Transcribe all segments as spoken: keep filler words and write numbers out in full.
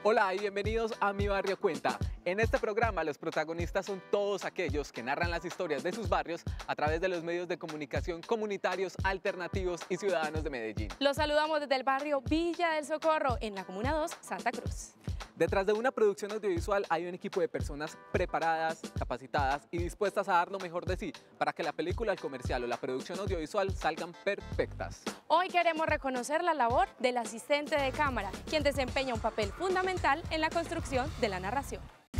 Hola y bienvenidos a Mi Barrio Cuenta. En este programa los protagonistas son todos aquellos que narran las historias de sus barrios a través de los medios de comunicación comunitarios, alternativos y ciudadanos de Medellín. Los saludamos desde el barrio Villa del Socorro, en la Comuna dos, Santa Cruz. Detrás de una producción audiovisual hay un equipo de personas preparadas, capacitadas y dispuestas a dar lo mejor de sí para que la película, el comercial o la producción audiovisual salgan perfectas. Hoy queremos reconocer la labor del asistente de cámara, quien desempeña un papel fundamental en la construcción de la narración.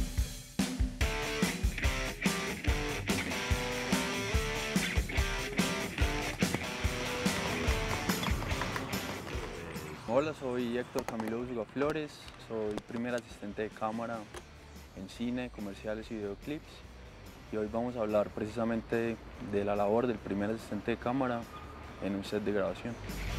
Hola, soy Héctor Camilo Usuga Flores, soy primer asistente de cámara en cine, comerciales y videoclips, y hoy vamos a hablar precisamente de la labor del primer asistente de cámara en un set de grabación.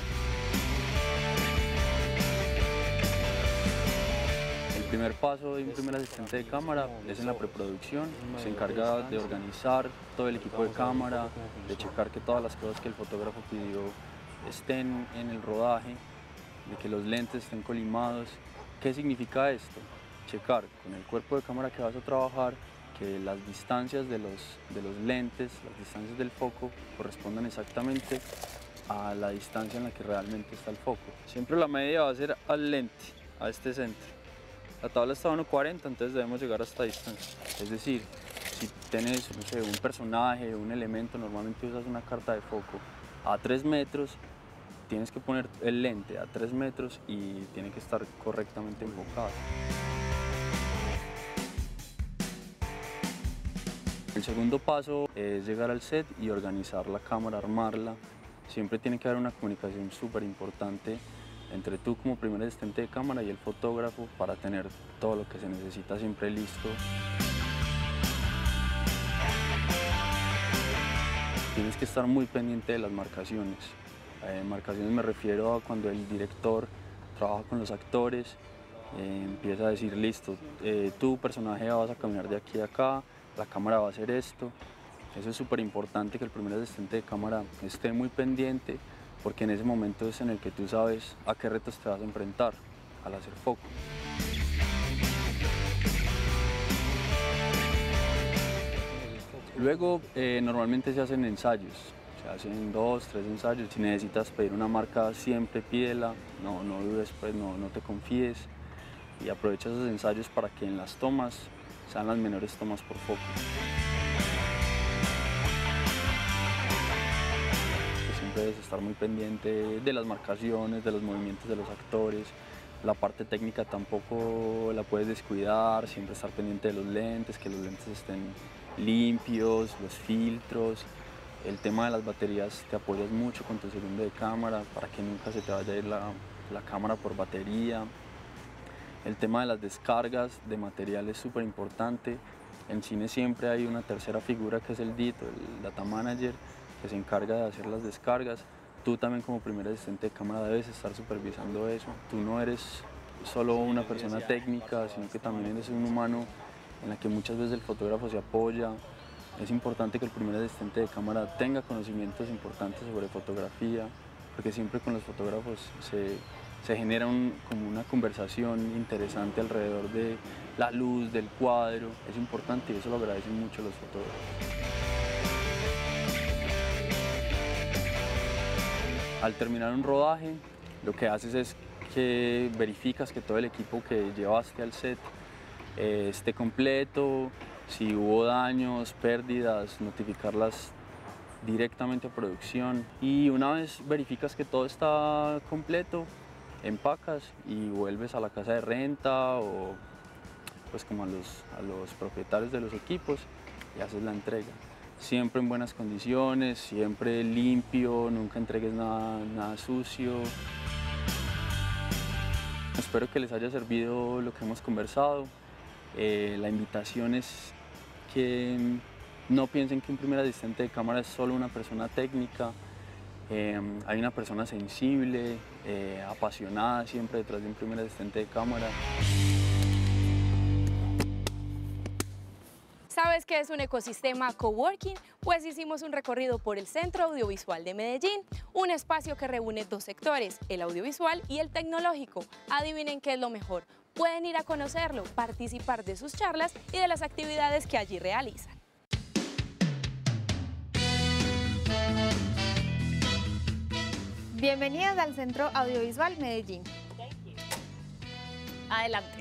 El primer paso de un primer asistente de cámara es en la preproducción. Se encarga de organizar todo el equipo de cámara, de checar que todas las cosas que el fotógrafo pidió estén en el rodaje, de que los lentes estén colimados. ¿Qué significa esto? Checar con el cuerpo de cámara que vas a trabajar que las distancias de los, de los lentes, las distancias del foco correspondan exactamente a la distancia en la que realmente está el foco. Siempre la media va a ser al lente, a este centro. La tabla está a uno cuarenta, entonces debemos llegar a esta distancia. Es decir, si tienes, no sé, un personaje, un elemento, normalmente usas una carta de foco a tres metros, tienes que poner el lente a tres metros y tiene que estar correctamente enfocado. El segundo paso es llegar al set y organizar la cámara, armarla. Siempre tiene que haber una comunicación súper importante entre tú como primer asistente de cámara y el fotógrafo para tener todo lo que se necesita siempre listo. Tienes que estar muy pendiente de las marcaciones. Eh, marcaciones me refiero a cuando el director trabaja con los actores, eh, empieza a decir, listo, eh, tu personaje vas a caminar de aquí a acá, la cámara va a hacer esto. Eso es súper importante, que el primer asistente de cámara esté muy pendiente, porque en ese momento es en el que tú sabes a qué retos te vas a enfrentar al hacer foco. Luego, eh, normalmente se hacen ensayos. Se hacen dos, tres ensayos. Si necesitas pedir una marca, siempre pídela, no, no dudes, pues, no, no te confíes, y aprovecha esos ensayos para que en las tomas sean las menores tomas por foco. Siempre debes estar muy pendiente de las marcaciones, de los movimientos de los actores. La parte técnica tampoco la puedes descuidar, siempre estar pendiente de los lentes, que los lentes estén limpios, los filtros. El tema de las baterías, te apoyas mucho con tu segundo de cámara para que nunca se te vaya a ir la, la cámara por batería. El tema de las descargas de material es súper importante. En cine siempre hay una tercera figura que es el D I T, el Data Manager, que se encarga de hacer las descargas. Tú también como primer asistente de cámara debes estar supervisando eso. Tú no eres solo una persona técnica, sino que también eres un humano en la que muchas veces el fotógrafo se apoya. Es importante que el primer asistente de cámara tenga conocimientos importantes sobre fotografía, porque siempre con los fotógrafos se, se genera un, como una conversación interesante alrededor de la luz, del cuadro. Es importante y eso lo agradecen mucho los fotógrafos. Al terminar un rodaje, lo que haces es que verificas que todo el equipo que llevaste al set eh, esté completo. Si hubo daños, pérdidas, notificarlas directamente a producción. Y una vez verificas que todo está completo, empacas y vuelves a la casa de renta o pues como a los, a los propietarios de los equipos y haces la entrega. Siempre en buenas condiciones, siempre limpio, nunca entregues nada, nada sucio. Espero que les haya servido lo que hemos conversado. Eh, la invitación es que no piensen que un primer asistente de cámara es solo una persona técnica. Eh, hay una persona sensible, eh, apasionada siempre detrás de un primer asistente de cámara. ¿Sabes qué es un ecosistema coworking? Pues hicimos un recorrido por el Centro Audiovisual de Medellín, un espacio que reúne dos sectores, el audiovisual y el tecnológico. Adivinen qué es lo mejor. pueden ir a conocerlo, participar de sus charlas y de las actividades que allí realizan. Bienvenidos al Centro Audiovisual Medellín. Adelante.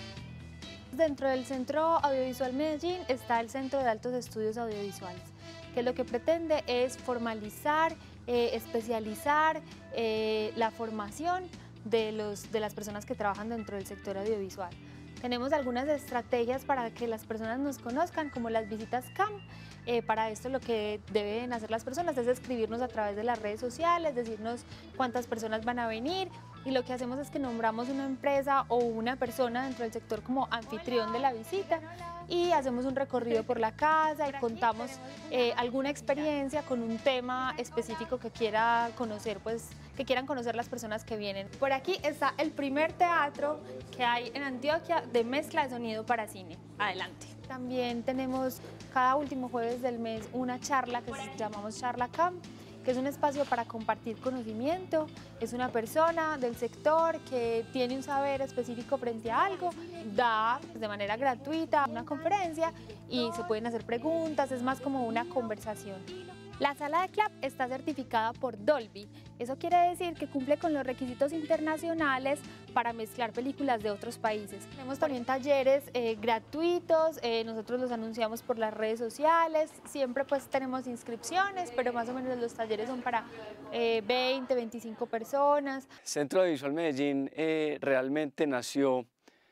Dentro del Centro Audiovisual Medellín está el Centro de Altos Estudios Audiovisuales, que lo que pretende es formalizar, eh, especializar eh, la formación de, los, de las personas que trabajan dentro del sector audiovisual. Tenemos algunas estrategias para que las personas nos conozcan, como las visitas C A M. Eh, para esto lo que deben hacer las personas es escribirnos a través de las redes sociales, decirnos cuántas personas van a venir, y lo que hacemos es que nombramos una empresa o una persona dentro del sector como anfitrión de la visita y hacemos un recorrido por la casa y contamos eh, alguna experiencia con un tema específico que quiera conocer, pues que quieran conocer las personas que vienen. Por aquí está el primer teatro que hay en Antioquia de mezcla de sonido para cine. Adelante. También tenemos cada último jueves del mes una charla que llamamos Charla C A M, que es un espacio para compartir conocimiento. Es una persona del sector que tiene un saber específico frente a algo, da de manera gratuita una conferencia y se pueden hacer preguntas, es más como una conversación. La sala de Clap está certificada por Dolby. Eso quiere decir que cumple con los requisitos internacionales para mezclar películas de otros países. Tenemos también talleres eh, gratuitos, eh, nosotros los anunciamos por las redes sociales, siempre pues tenemos inscripciones, pero más o menos los talleres son para eh, veinte, veinticinco personas. Centro Audiovisual Medellín eh, realmente nació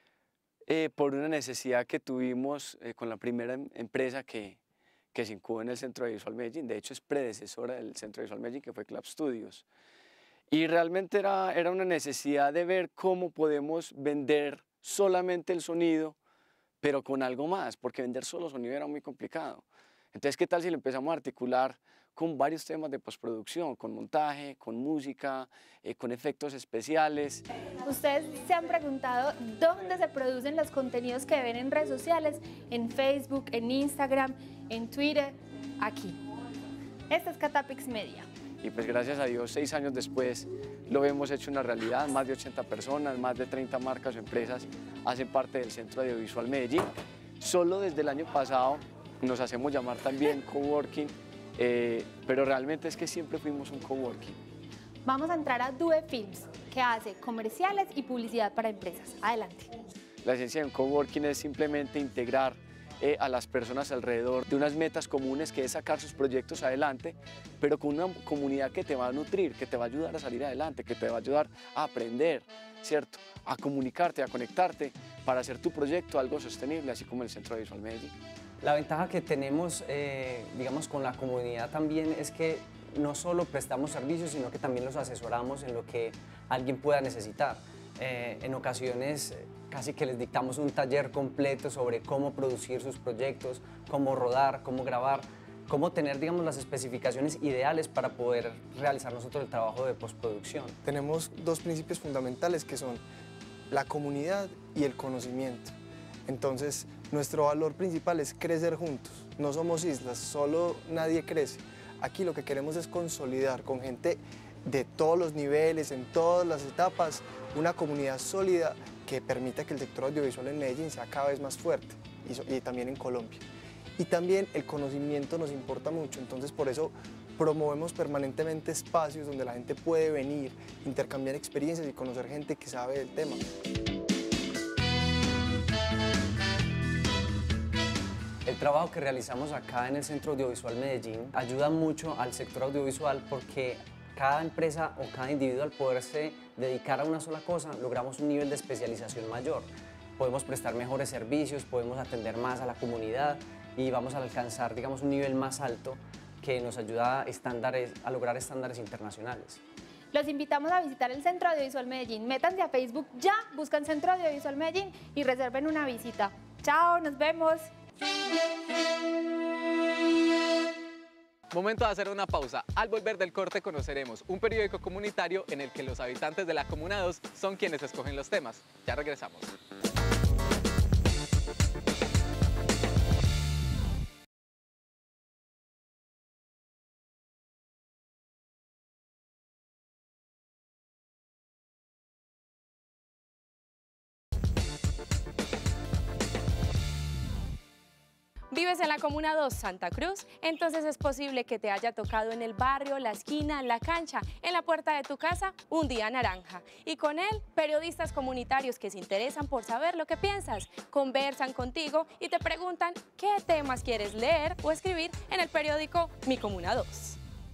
eh, por una necesidad que tuvimos eh, con la primera em empresa que que se incubó en el Centro Audiovisual Medellín. De hecho, es predecesora del Centro Audiovisual Medellín, que fue Clap Studios. Y realmente era, era una necesidad de ver cómo podemos vender solamente el sonido, pero con algo más, porque vender solo sonido era muy complicado. Entonces, ¿qué tal si lo empezamos a articular con varios temas de postproducción, con montaje, con música, eh, con efectos especiales? Ustedes se han preguntado dónde se producen los contenidos que ven en redes sociales, en Facebook, en Instagram, en Twitter, aquí. Esta es Catapix Media. Y pues gracias a Dios, seis años después lo hemos hecho una realidad. Más de ochenta personas, más de treinta marcas o empresas hacen parte del Centro Audiovisual Medellín. Solo desde el año pasado nos hacemos llamar también coworking, eh, pero realmente es que siempre fuimos un coworking. Vamos a entrar a Due Films, que hace comerciales y publicidad para empresas. Adelante. La esencia de un coworking es simplemente integrar eh, a las personas alrededor de unas metas comunes, que es sacar sus proyectos adelante, pero con una comunidad que te va a nutrir, que te va a ayudar a salir adelante, que te va a ayudar a aprender, ¿cierto? A comunicarte, a conectarte para hacer tu proyecto algo sostenible, así como el Centro Audiovisual Medellín. La ventaja que tenemos, eh, digamos, con la comunidad también es que no solo prestamos servicios, sino que también los asesoramos en lo que alguien pueda necesitar. Eh, en ocasiones casi que les dictamos un taller completo sobre cómo producir sus proyectos, cómo rodar, cómo grabar, cómo tener, digamos, las especificaciones ideales para poder realizar nosotros el trabajo de postproducción. Tenemos dos principios fundamentales que son la comunidad y el conocimiento. Entonces, nuestro valor principal es crecer juntos. No somos islas, solo nadie crece. Aquí lo que queremos es consolidar con gente de todos los niveles, en todas las etapas, una comunidad sólida que permita que el sector audiovisual en Medellín sea cada vez más fuerte y, so, y también en Colombia. Y también el conocimiento nos importa mucho, entonces por eso promovemos permanentemente espacios donde la gente puede venir, intercambiar experiencias y conocer gente que sabe del tema. El trabajo que realizamos acá en el Centro Audiovisual Medellín ayuda mucho al sector audiovisual porque cada empresa o cada individuo, al poderse dedicar a una sola cosa, logramos un nivel de especialización mayor. Podemos prestar mejores servicios, podemos atender más a la comunidad y vamos a alcanzar, digamos, un nivel más alto que nos ayuda a, estándares, a lograr estándares internacionales. Los invitamos a visitar el Centro Audiovisual Medellín. Métanse a Facebook ya, buscan Centro Audiovisual Medellín y reserven una visita. Chao, nos vemos. Momento de hacer una pausa. Al volver del corte conoceremos un periódico comunitario en el que los habitantes de la Comuna dos son quienes escogen los temas. Ya regresamos. ¿Vives en la Comuna dos Santa Cruz? Entonces es posible que te haya tocado en el barrio, la esquina, la cancha, en la puerta de tu casa, un día naranja. Y con él, periodistas comunitarios que se interesan por saber lo que piensas, conversan contigo y te preguntan qué temas quieres leer o escribir en el periódico Mi Comuna dos.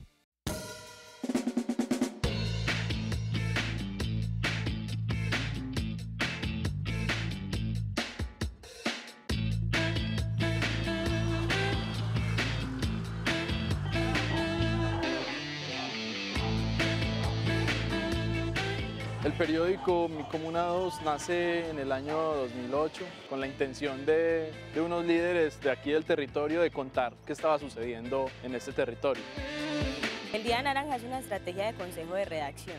El periódico Mi Comuna dos nace en el año dos mil ocho con la intención de, de unos líderes de aquí del territorio de contar qué estaba sucediendo en este territorio. El Día Naranja es una estrategia de consejo de redacción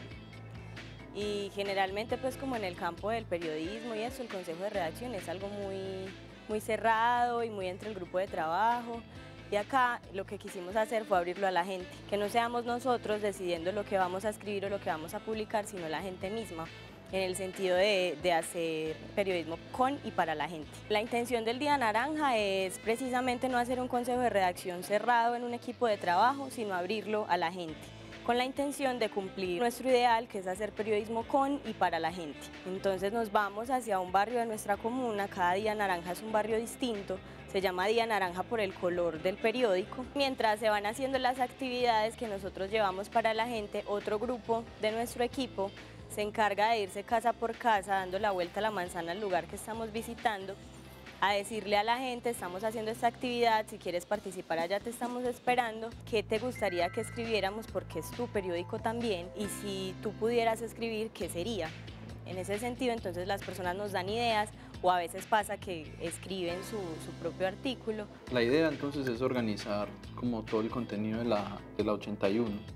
y generalmente pues como en el campo del periodismo y eso, el consejo de redacción es algo muy, muy cerrado y muy entre el grupo de trabajo. Y acá lo que quisimos hacer fue abrirlo a la gente, que no seamos nosotros decidiendo lo que vamos a escribir o lo que vamos a publicar, sino la gente misma, en el sentido de, de hacer periodismo con y para la gente. La intención del Día Naranja es precisamente no hacer un consejo de redacción cerrado en un equipo de trabajo, sino abrirlo a la gente, con la intención de cumplir nuestro ideal, que es hacer periodismo con y para la gente. Entonces nos vamos hacia un barrio de nuestra comuna, cada Día Naranja es un barrio distinto, se llama Día Naranja por el color del periódico. Mientras se van haciendo las actividades que nosotros llevamos para la gente, otro grupo de nuestro equipo se encarga de irse casa por casa, dando la vuelta a la manzana al lugar que estamos visitando, a decirle a la gente, estamos haciendo esta actividad, si quieres participar allá te estamos esperando, qué te gustaría que escribiéramos porque es tu periódico también y si tú pudieras escribir, ¿qué sería? En ese sentido, entonces las personas nos dan ideas o a veces pasa que escriben su, su propio artículo. La idea entonces es organizar como todo el contenido de la, de la ochenta y uno.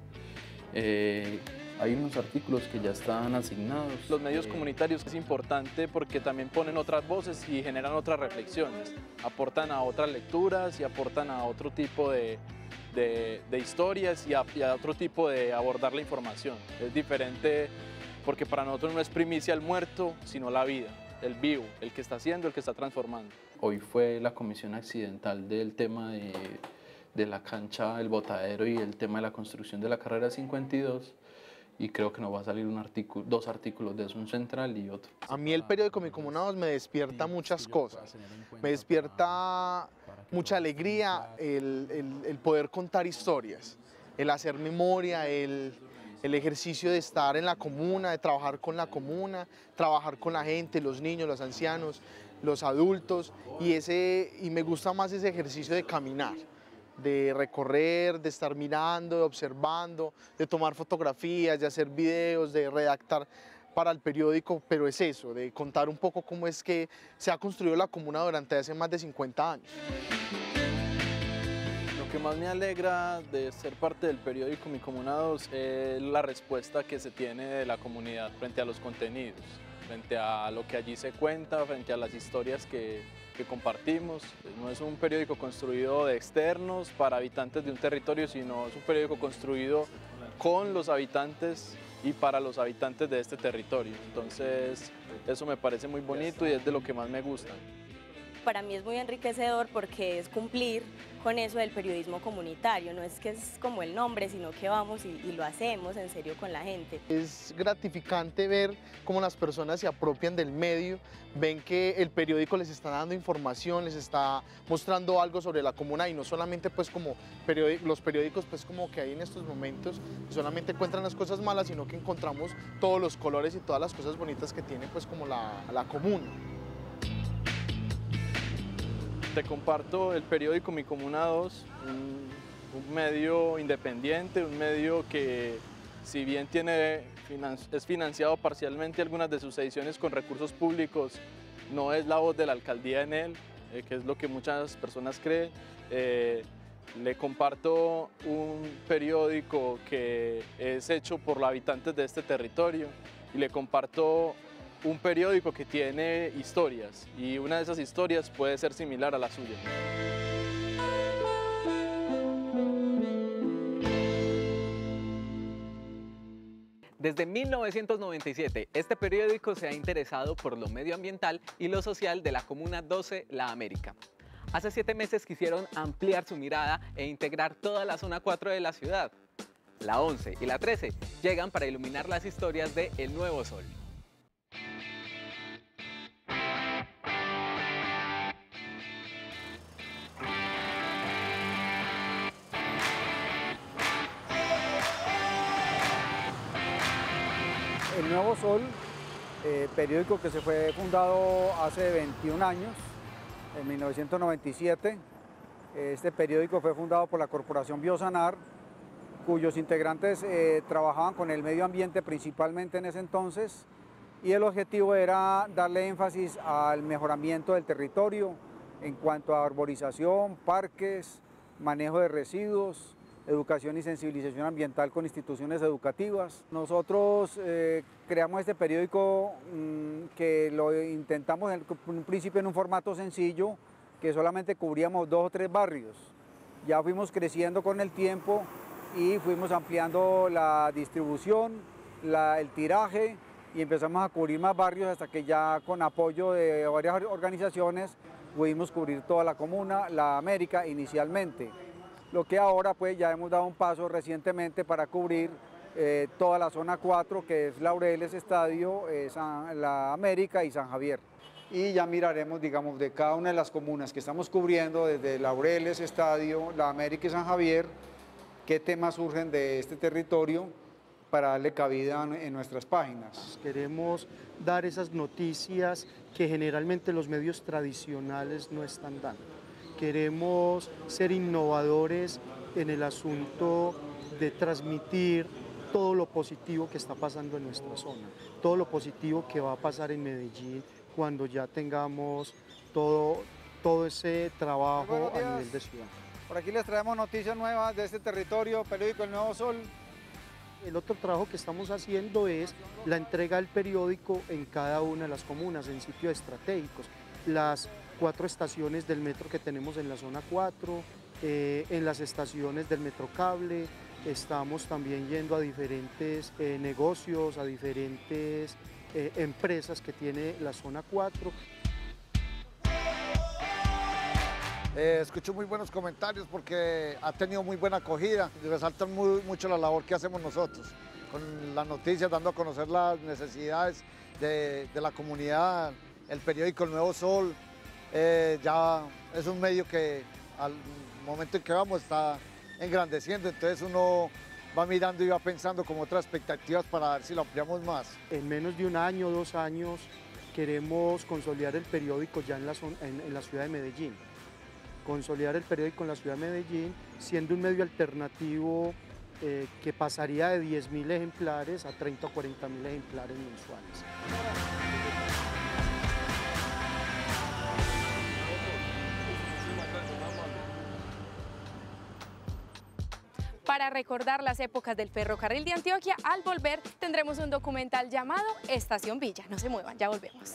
Eh, hay unos artículos que ya están asignados. Los medios comunitarios es importante porque también ponen otras voces y generan otras reflexiones, aportan a otras lecturas y aportan a otro tipo de, de, de historias y a, y a otro tipo de abordar la información. Es diferente porque para nosotros no es primicia el muerto, sino la vida, el vivo, el que está haciendo, el que está transformando. Hoy fue la comisión accidental del tema de, de la cancha, el botadero y el tema de la construcción de la carrera cincuenta y dos. Y creo que nos va a salir un artículo, dos artículos de eso, un central y otro. A mí el periódico Mi Comuna dos me despierta muchas cosas. Me despierta mucha alegría el, el, el poder contar historias, el hacer memoria, el, el ejercicio de estar en la comuna, de trabajar con la comuna, trabajar con la gente, los niños, los ancianos, los adultos. Y, ese, y me gusta más ese ejercicio de caminar, de recorrer, de estar mirando, de observando, de tomar fotografías, de hacer videos, de redactar para el periódico, pero es eso, de contar un poco cómo es que se ha construido la comuna durante hace más de cincuenta años. Lo que más me alegra de ser parte del periódico Mi Comuna dos es la respuesta que se tiene de la comunidad frente a los contenidos, frente a lo que allí se cuenta, frente a las historias que que compartimos. No es un periódico construido de externos para habitantes de un territorio, sino es un periódico construido con los habitantes y para los habitantes de este territorio. Entonces, eso me parece muy bonito y es de lo que más me gusta. Para mí es muy enriquecedor porque es cumplir con eso del periodismo comunitario, no es que es como el nombre, sino que vamos y, y lo hacemos en serio con la gente. Es gratificante ver cómo las personas se apropian del medio, ven que el periódico les está dando información, les está mostrando algo sobre la comuna y no solamente pues como periódico, los periódicos pues como que hay en estos momentos, solamente encuentran las cosas malas, sino que encontramos todos los colores y todas las cosas bonitas que tiene pues como la, la comuna. Te comparto el periódico Mi Comuna dos, un, un medio independiente, un medio que si bien tiene, es financiado parcialmente algunas de sus ediciones con recursos públicos, no es la voz de la alcaldía en él, eh, que es lo que muchas personas creen. Eh, le comparto un periódico que es hecho por los habitantes de este territorio y le comparto un periódico que tiene historias y una de esas historias puede ser similar a la suya. Desde mil novecientos noventa y siete, este periódico se ha interesado por lo medioambiental y lo social de la Comuna doce La América. Hace siete meses quisieron ampliar su mirada e integrar toda la zona cuatro de la ciudad. La once y la trece llegan para iluminar las historias de El Nuevo Sol. El Nuevo Sol, eh, periódico que se fue fundado hace veintiún años, en mil novecientos noventa y siete. Este periódico fue fundado por la Corporación Biosanar, cuyos integrantes eh, trabajaban con el medio ambiente principalmente en ese entonces, y el objetivo era darle énfasis al mejoramiento del territorio en cuanto a arborización, parques, manejo de residuos, educación y sensibilización ambiental con instituciones educativas. Nosotros eh, creamos este periódico mmm, que lo intentamos en un principio en un formato sencillo, que solamente cubríamos dos o tres barrios. Ya fuimos creciendo con el tiempo y fuimos ampliando la distribución, la, el tiraje, y empezamos a cubrir más barrios hasta que ya con apoyo de varias organizaciones pudimos cubrir toda la comuna, la América inicialmente. Lo que ahora pues ya hemos dado un paso recientemente para cubrir eh, toda la zona cuatro, que es Laureles, Estadio, eh, San, la América y San Javier. Y ya miraremos, digamos, de cada una de las comunas que estamos cubriendo, desde Laureles, Estadio, la América y San Javier, qué temas surgen de este territorio para darle cabida en nuestras páginas. Queremos dar esas noticias que generalmente los medios tradicionales no están dando. Queremos ser innovadores en el asunto de transmitir todo lo positivo que está pasando en nuestra zona, todo lo positivo que va a pasar en Medellín cuando ya tengamos todo, todo ese trabajo a nivel de ciudad. Por aquí les traemos noticias nuevas de este territorio, periódico El Nuevo Sol. El otro trabajo que estamos haciendo es la entrega del periódico en cada una de las comunas, en sitios estratégicos. Las cuatro estaciones del metro que tenemos en la zona cuatro, eh, en las estaciones del metro cable, estamos también yendo a diferentes eh, negocios, a diferentes eh, empresas que tiene la zona cuatro. Eh, escucho muy buenos comentarios porque ha tenido muy buena acogida y resaltan muy, mucho la labor que hacemos nosotros con las noticias, dando a conocer las necesidades de, de la comunidad. El periódico El Nuevo Sol eh, ya es un medio que al momento en que vamos está engrandeciendo, entonces uno va mirando y va pensando con otras expectativas para ver si lo ampliamos más. En menos de un año, dos años, queremos consolidar el periódico ya en la, en, en la ciudad de Medellín. Consolidar el periódico en la ciudad de Medellín, siendo un medio alternativo eh, que pasaría de diez mil ejemplares a treinta o cuarenta mil ejemplares mensuales. Para recordar las épocas del ferrocarril de Antioquia, al volver tendremos un documental llamado Estación Villa. No se muevan, ya volvemos.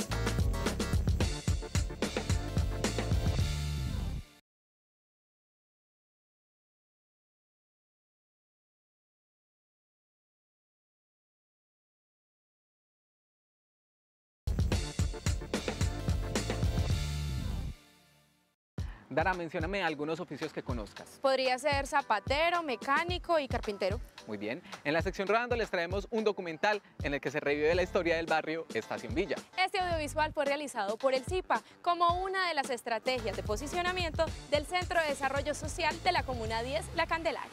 Dara, mencióname algunos oficios que conozcas. Podría ser zapatero, mecánico y carpintero. Muy bien. En la sección Rodando les traemos un documental en el que se revive la historia del barrio Estación Villa. Este audiovisual fue realizado por el CIPA como una de las estrategias de posicionamiento del Centro de Desarrollo Social de la Comuna diez, La Candelaria.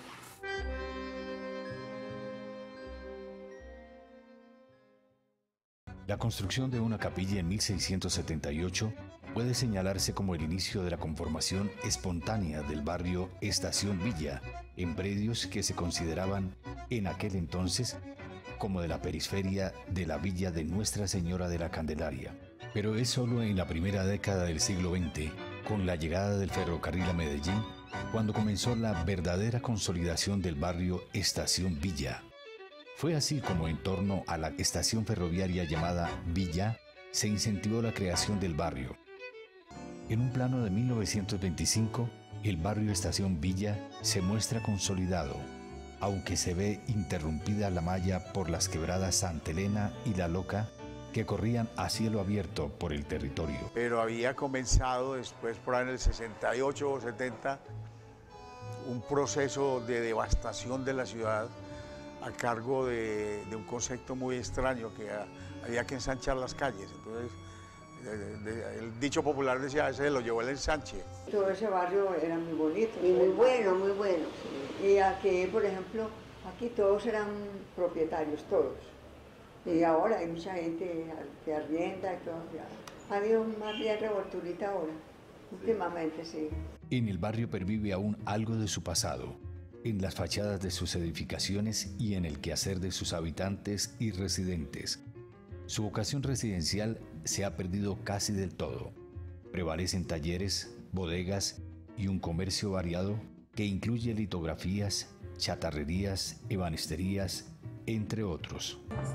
La construcción de una capilla en mil seiscientos setenta y ocho puede señalarse como el inicio de la conformación espontánea del barrio Estación Villa, en predios que se consideraban en aquel entonces como de la periferia de la villa de Nuestra Señora de la Candelaria. Pero es solo en la primera década del siglo veinte, con la llegada del ferrocarril a Medellín, cuando comenzó la verdadera consolidación del barrio Estación Villa. Fue así como en torno a la estación ferroviaria llamada Villa se incentivó la creación del barrio. En un plano de mil novecientos veinticinco, el barrio Estación Villa se muestra consolidado, aunque se ve interrumpida la malla por las quebradas Santa Elena y La Loca, que corrían a cielo abierto por el territorio. Pero había comenzado después, por ahí en el sesenta y ocho o setenta, un proceso de devastación de la ciudad a cargo de, de un concepto muy extraño, que a, había que ensanchar las calles. Entonces, de, de, el dicho popular decía, ese lo llevó el ensanche. Todo ese barrio era muy bonito. Y muy bueno, muy bueno. Sí. Y aquí, por ejemplo, aquí todos eran propietarios, todos. Y ahora hay mucha gente que arrienda y todo. Ya. Ha habido más bien revolturita ahora, últimamente, sí. En el barrio pervive aún algo de su pasado, en las fachadas de sus edificaciones y en el quehacer de sus habitantes y residentes. Su vocación residencial se ha perdido casi del todo. Prevalecen talleres, bodegas y un comercio variado que incluye litografías, chatarrerías, ebanisterías, entre otros.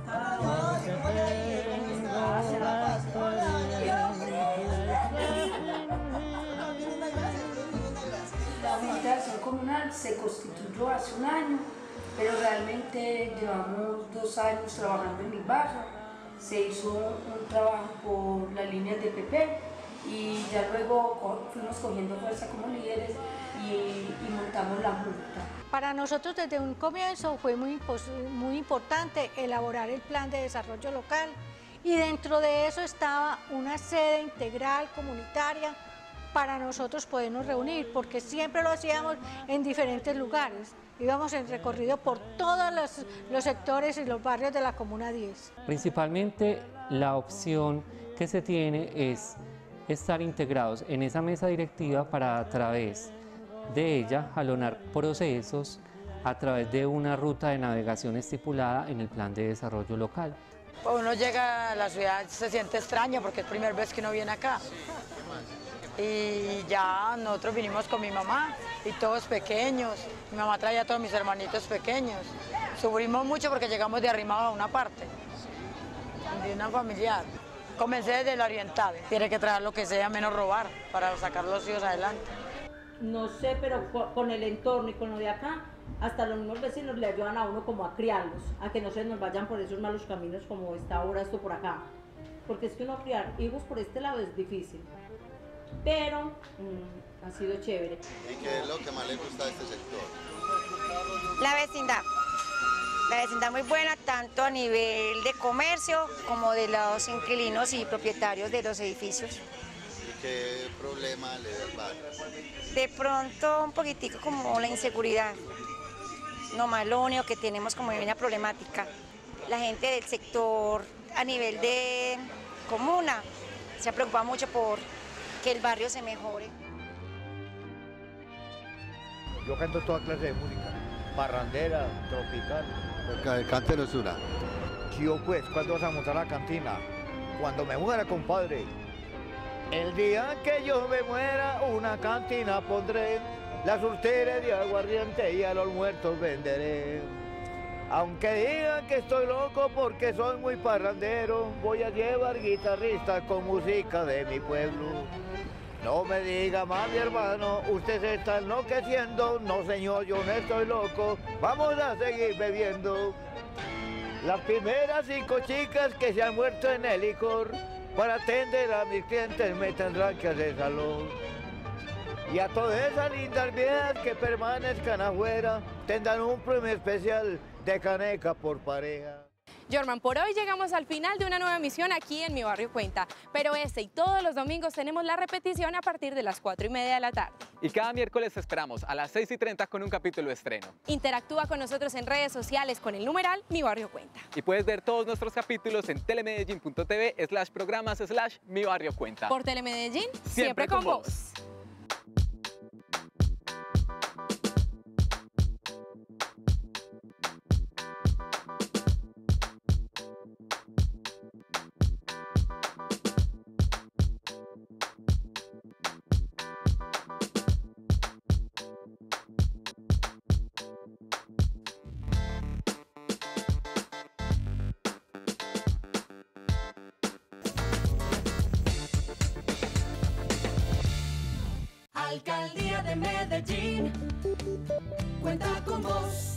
La Junta de Acción Comunal se constituyó hace un año, pero realmente llevamos dos años trabajando en el barrio. Se hizo un trabajo por las líneas de P P y ya luego fuimos cogiendo fuerza como líderes y, y montamos la Junta. Para nosotros desde un comienzo fue muy, muy importante elaborar el plan de desarrollo local y dentro de eso estaba una sede integral comunitaria para nosotros podernos reunir, porque siempre lo hacíamos en diferentes lugares. Íbamos en recorrido por todos los, los sectores y los barrios de la Comuna diez. Principalmente la opción que se tiene es estar integrados en esa mesa directiva para a través de ella jalonar procesos a través de una ruta de navegación estipulada en el plan de desarrollo local. Uno llega a la ciudad, se siente extraño porque es la primera vez que uno viene acá. Y ya nosotros vinimos con mi mamá y todos pequeños. Mi mamá traía a todos mis hermanitos pequeños. Sufrimos mucho porque llegamos de arrimado a una parte, de una familiar. Comencé desde la oriental. Tiene que traer lo que sea, menos robar, para sacar los hijos adelante. No sé, pero con el entorno y con lo de acá, hasta los mismos vecinos le ayudan a uno como a criarlos, a que no se nos vayan por esos malos caminos como está ahora esto por acá. Porque es que uno criar hijos por este lado es difícil. Pero mmm, ha sido chévere. ¿Y qué es lo que más le gusta de este sector? La vecindad. La vecindad muy buena, tanto a nivel de comercio como de los inquilinos y propietarios de los edificios. ¿Y qué problema le da el barrio? De pronto un poquitico como la inseguridad. No más, lo único que tenemos como una problemática. La gente del sector a nivel de comuna se ha preocupado mucho por que el barrio se mejore. Yo canto toda clase de música, parrandera, tropical. El cante no es una. Yo pues, ¿cuándo vas a montar la cantina? Cuando me muera, compadre. El día que yo me muera, una cantina pondré, la surtera de aguardiente y a los muertos venderé. Aunque digan que estoy loco porque soy muy parrandero, voy a llevar guitarristas con música de mi pueblo. No me diga más, mi hermano, usted se está enloqueciendo. No, señor, yo no estoy loco, vamos a seguir bebiendo. Las primeras cinco chicas que se han muerto en el licor, para atender a mis clientes me tendrán que hacer salón. Y a todas esas lindas viejas que permanezcan afuera, tendrán un premio especial de caneca por pareja. Jorman, por hoy llegamos al final de una nueva emisión aquí en Mi Barrio Cuenta, pero este y todos los domingos tenemos la repetición a partir de las cuatro y media de la tarde. Y cada miércoles te esperamos a las seis y treinta con un capítulo de estreno. Interactúa con nosotros en redes sociales con el numeral Mi Barrio Cuenta. Y puedes ver todos nuestros capítulos en telemedellín punto t v slash programas slash Mi Barrio Cuenta. Por Telemedellín, siempre, siempre con, con vos. vos. Alcaldía de Medellín, cuenta con vos.